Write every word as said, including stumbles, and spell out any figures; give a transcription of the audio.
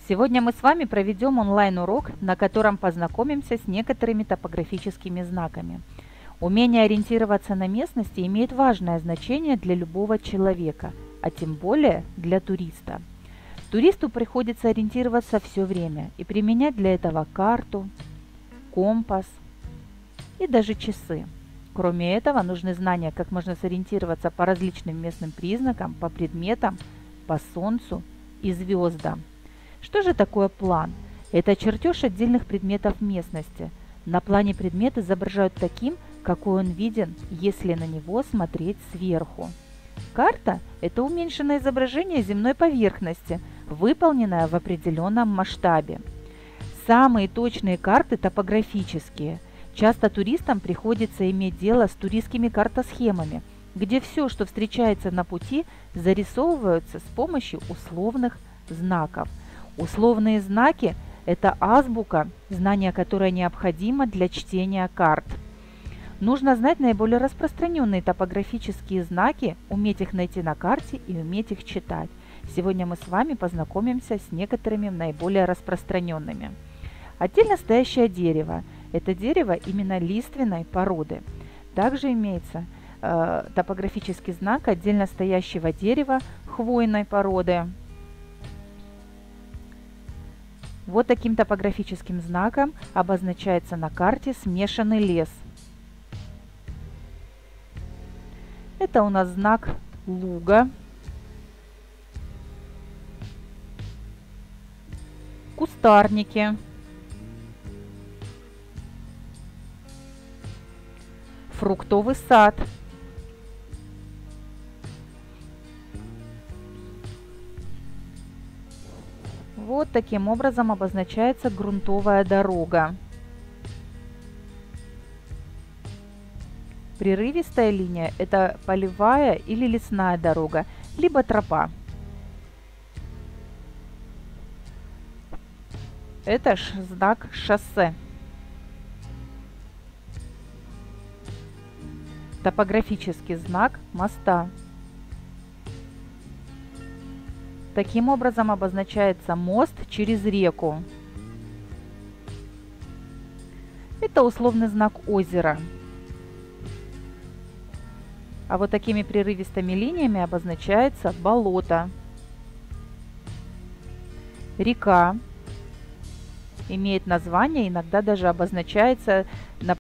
Сегодня мы с вами проведем онлайн-урок, на котором познакомимся с некоторыми топографическими знаками. Умение ориентироваться на местности имеет важное значение для любого человека, а тем более для туриста. Туристу приходится ориентироваться все время и применять для этого карту, компас и даже часы. Кроме этого, нужны знания, как можно сориентироваться по различным местным признакам, по предметам, по Солнцу и звездам. Что же такое план? Это чертеж отдельных предметов местности. На плане предмет изображают таким, какой он виден, если на него смотреть сверху. Карта – это уменьшенное изображение земной поверхности, выполненное в определенном масштабе. Самые точные карты топографические. Часто туристам приходится иметь дело с туристскими картосхемами, где все, что встречается на пути, зарисовываются с помощью условных знаков. Условные знаки – это азбука, знание которой необходимо для чтения карт. Нужно знать наиболее распространенные топографические знаки, уметь их найти на карте и уметь их читать. Сегодня мы с вами познакомимся с некоторыми наиболее распространенными. Отдельно стоящее дерево – это дерево именно лиственной породы. Также имеется э, топографический знак отдельно стоящего дерева хвойной породы. Вот таким топографическим знаком обозначается на карте смешанный лес. Это у нас знак луга, кустарники, фруктовый сад, вот таким образом обозначается грунтовая дорога. Прерывистая линия – это полевая или лесная дорога, либо тропа. Это знак шоссе. Топографический знак моста. Таким образом обозначается мост через реку. Это условный знак озера. А вот такими прерывистыми линиями обозначается болото. Река имеет название, иногда даже обозначается на